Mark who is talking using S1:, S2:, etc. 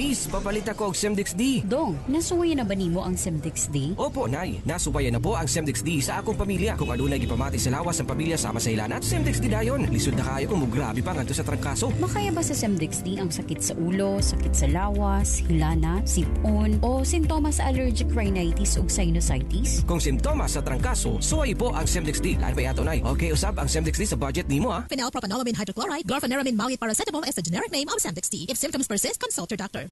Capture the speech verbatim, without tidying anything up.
S1: Miss, papalit ako og Symdex-D.
S2: Dong, nasuwayan na ba nimo ang Symdex-D?
S1: Opo, Nay. Nasubayan na po ang Symdex-D sa akong pamilya. Kung adunay gipamati sa lawas ang pamilya sama sa ilanat, Symdex-D dayon. Lisod na kayo kung mugrabe pa ngadto sa trangkaso.
S2: Makaya ba sa Symdex-D ang sakit sa ulo, sakit sa lawas, hilana, sipon, o sintomas sa allergic rhinitis ug sinusitis?
S1: Kung simptomas sa trangkaso, suway po ang Symdex-D. Lain pa yato, Nay. Okay, usab ang Symdex-D sa budget nimo, ha?
S3: Phenylpropanolamine hydrochloride, glorpheniramine maleate paracetamol is the generic name of Symdex-D. If symptoms persist, consult your doctor.